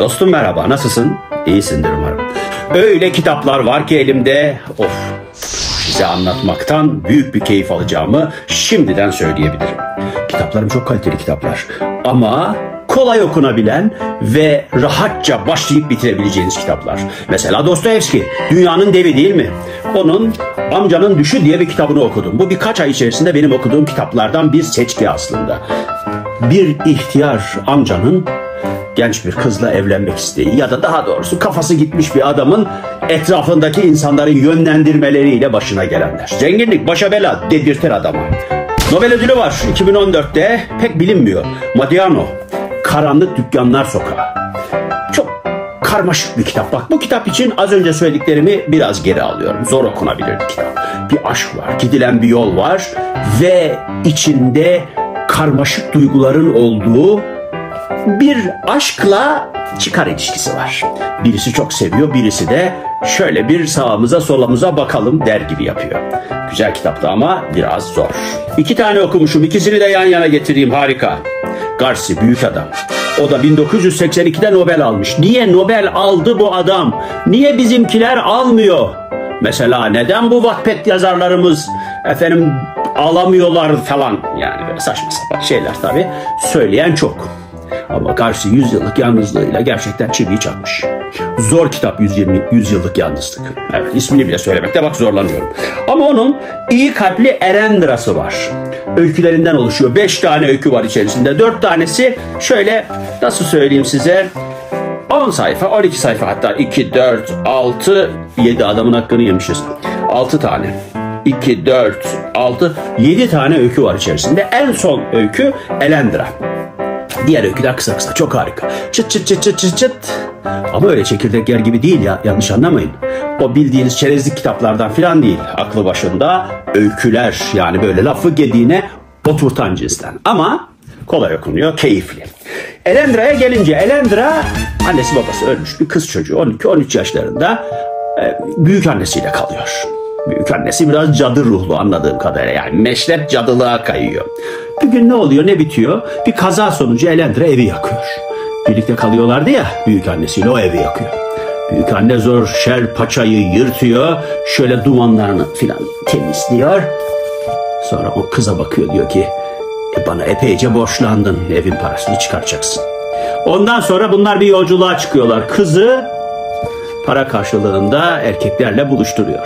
Dostum merhaba, nasılsın? İyisindir umarım. Öyle kitaplar var ki elimde, size anlatmaktan büyük bir keyif alacağımı şimdiden söyleyebilirim. Kitaplarım çok kaliteli kitaplar ama kolay okunabilen ve rahatça başlayıp bitirebileceğiniz kitaplar. Mesela Dostoyevski, Dünyanın Devi değil mi? Onun Amcanın Düşü diye bir kitabını okudum. Bu birkaç ay içerisinde benim okuduğum kitaplardan bir seçki aslında. Bir ihtiyar amcanın genç bir kızla evlenmek isteği ya da daha doğrusu kafası gitmiş bir adamın etrafındaki insanların yönlendirmeleriyle başına gelenler. Zenginlik başa bela dedirtir adama. Nobel ödülü var 2014'te, pek bilinmiyor. Modiano, Karanlık Dükkanlar Sokağı. Çok karmaşık bir kitap. Bak, bu kitap için az önce söylediklerimi biraz geri alıyorum. Zor okunabilir bir kitap. Bir aşk var, gidilen bir yol var ve içinde karmaşık duyguların olduğu bir aşkla çıkar ilişkisi var. Birisi çok seviyor, birisi de şöyle bir sağımıza solumuza bakalım der gibi yapıyor. Güzel kitaptı ama biraz zor. 2 tane okumuşum, ikisini de yan yana getireyim, harika. Garci, büyük adam. O da 1982'de Nobel almış. Niye Nobel aldı bu adam? Niye bizimkiler almıyor? Mesela neden bu Wattpad yazarlarımız alamıyorlar falan, yani böyle saçma sapan şeyler tabii söyleyen çok. Ama Garci 100 yıllık yalnızlığıyla gerçekten çiviyi çakmış. Zor kitap 100 yıllık yalnızlık. Evet, ismini bile söylemekte bak zorlanıyorum. Ama onun iyi kalpli Erendra'sı var. Öykülerinden oluşuyor. 5 tane öykü var içerisinde. 4 tanesi şöyle, nasıl söyleyeyim size, 10 sayfa, 12 sayfa, hatta 2, 4, 6, 7 adamın hakkını yemişiz. 6 tane. 2, 4, 6, 7 tane öykü var içerisinde. En son öykü Elendra. Diğer öyküler kısa kısa, çok harika. Çıt çıt çıt çıt çıt çıt. Ama öyle çekirdek yer gibi değil ya, yanlış anlamayın. O bildiğiniz çerezlik kitaplardan filan değil. Aklı başında öyküler, yani böyle lafı gediğine oturtan cinsten. Ama kolay okunuyor, keyifli. Elendra'ya gelince, Elendra annesi babası ölmüş bir kız çocuğu, 12-13 yaşlarında büyük annesiyle kalıyor. Büyük annesi biraz cadı ruhlu anladığım kadarıyla, yani meşrep cadılığa kayıyor. Bir gün ne oluyor, ne bitiyor? Bir kaza sonucu Elendra evi yakıyor. Birlikte kalıyorlardı ya büyük annesiyle, o evi yakıyor. Büyük anne zor şer paçayı yırtıyor, şöyle dumanlarını filan temizliyor. Sonra o kıza bakıyor, diyor ki bana epeyce borçlandın, evin parasını çıkaracaksın. Ondan sonra bunlar bir yolculuğa çıkıyorlar. Kızı para karşılığında erkeklerle buluşturuyor.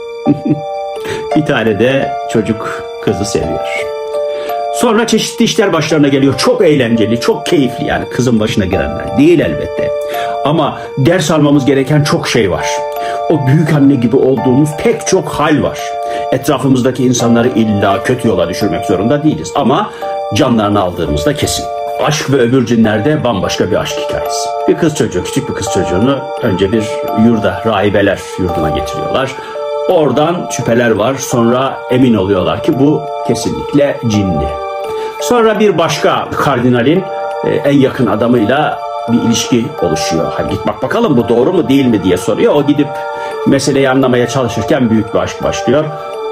Bir tane de çocuk kızı seviyor. Sonra çeşitli işler başlarına geliyor. Çok eğlenceli, çok keyifli, yani kızın başına gelenler değil elbette. Ama ders almamız gereken çok şey var. O büyük anne gibi olduğumuz pek çok hal var. Etrafımızdaki insanları illa kötü yola düşürmek zorunda değiliz. Ama canlarını aldığımızda kesin. Aşk ve Öbür Cinler'de bambaşka bir aşk hikayesi. Bir kız çocuğu, küçük bir kız çocuğunu önce bir yurda, rahibeler yurduna getiriyorlar. Oradan şüpheler var. Sonra emin oluyorlar ki bu kesinlikle cinli. Sonra bir başka kardinalin en yakın adamıyla bir ilişki oluşuyor. Hadi git bak bakalım bu doğru mu değil mi diye soruyor. O gidip meseleyi anlamaya çalışırken büyük bir aşk başlıyor.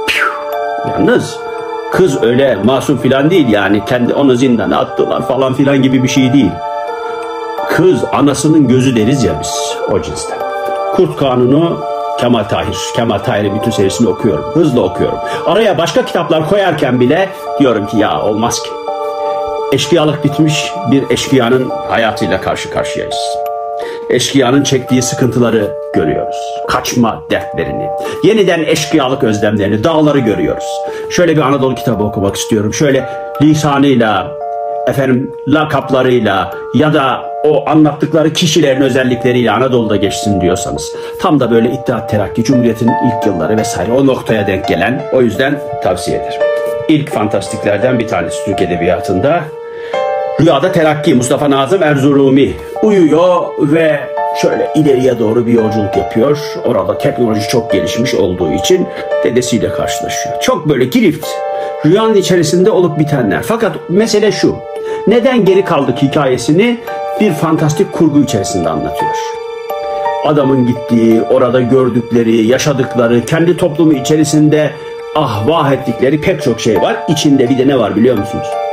Yalnız kız öyle masum filan değil, yani kendi onu zindana attılar falan filan gibi bir şey değil. Kız anasının gözü deriz ya biz, o cinsten. Kurt Kanunu, Kemal Tahir. Kemal Tahir'in bütün serisini okuyorum. Hızla okuyorum. Araya başka kitaplar koyarken bile diyorum ki ya olmaz ki. Eşkıyalık bitmiş bir eşkıyanın hayatıyla karşı karşıyayız. Eşkıyanın çektiği sıkıntıları görüyoruz. Kaçma dertlerini, yeniden eşkıyalık özlemlerini, dağları görüyoruz. Şöyle bir Anadolu kitabı okumak istiyorum. Şöyle lisanıyla, lakaplarıyla ya da o anlattıkları kişilerin özellikleriyle Anadolu'da geçsin diyorsanız, tam da böyle İttihat Terakki, Cumhuriyet'in ilk yılları vesaire o noktaya denk gelen, o yüzden tavsiye ederim. İlk fantastiklerden bir tanesi Türk Edebiyatı'nda. Rüyada Terakki, Mustafa Nazım Erzurumi uyuyor ve şöyle ileriye doğru bir yolculuk yapıyor. Orada teknoloji çok gelişmiş olduğu için dedesiyle karşılaşıyor. Çok böyle girift, rüyanın içerisinde olup bitenler. Fakat mesele şu, neden geri kaldık hikayesini bir fantastik kurgu içerisinde anlatıyor. Adamın gittiği, orada gördükleri, yaşadıkları, kendi toplumu içerisinde vah ettikleri pek çok şey var. İçinde bir de ne var biliyor musunuz?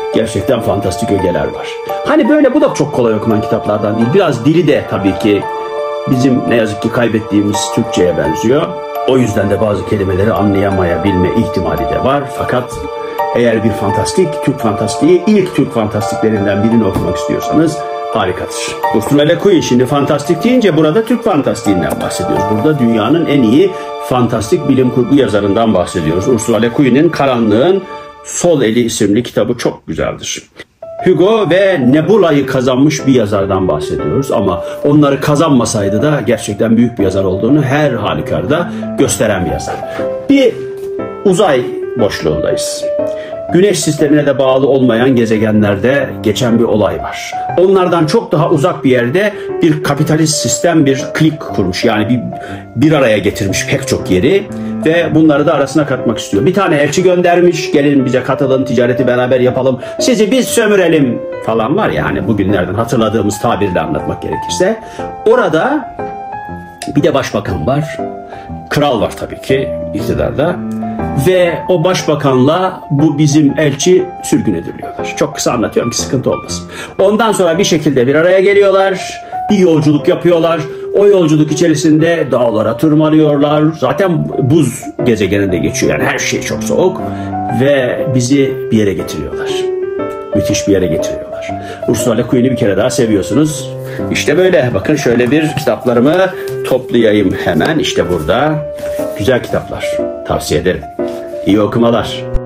gerçekten fantastik ögeler var. Hani böyle bu da çok kolay okunan kitaplardan değil. Biraz dili de tabii ki bizim ne yazık ki kaybettiğimiz Türkçe'ye benziyor. O yüzden de bazı kelimeleri anlayamayabilme ihtimali de var. Fakat eğer bir fantastik, Türk fantastiği, ilk Türk fantastiklerinden birini okumak istiyorsanız harikadır. Ursula Le Guin, şimdi fantastik deyince burada Türk fantastiğinden bahsediyoruz. Burada dünyanın en iyi fantastik bilim kurgu yazarından bahsediyoruz. Ursula Le Guin'in Karanlığın Sol Eli isimli kitabı çok güzeldir. Hugo ve Nebula'yı kazanmış bir yazardan bahsediyoruz ama onları kazanmasaydı da gerçekten büyük bir yazar olduğunu her halükarda gösteren bir yazar. Bir uzay boşluğundayız. Güneş sistemine de bağlı olmayan gezegenlerde geçen bir olay var. Onlardan çok daha uzak bir yerde bir kapitalist sistem bir klik kurmuş. Yani bir araya getirmiş pek çok yeri ve bunları da arasına katmak istiyor. Bir tane elçi göndermiş, gelin bize katılın, ticareti beraber yapalım, sizi biz sömürelim falan var ya, hani bugünlerden hatırladığımız tabirle anlatmak gerekirse. Orada bir de başbakan var, kral var tabii ki iktidarda. Ve o başbakanla bu bizim elçi sürgün ediliyorlar. Çok kısa anlatıyorum ki sıkıntı olmasın. Ondan sonra bir şekilde bir araya geliyorlar. Bir yolculuk yapıyorlar. O yolculuk içerisinde dağlara tırmanıyorlar. Zaten buz gezegeninde geçiyor. Yani her şey çok soğuk. Ve bizi bir yere getiriyorlar. Müthiş bir yere getiriyorlar. Ursula Le Guin'i bir kere daha seviyorsunuz. İşte böyle. Bakın şöyle bir kitaplarımı toplayayım hemen. İşte burada. Güzel kitaplar. Tavsiye ederim. İyi okumalar.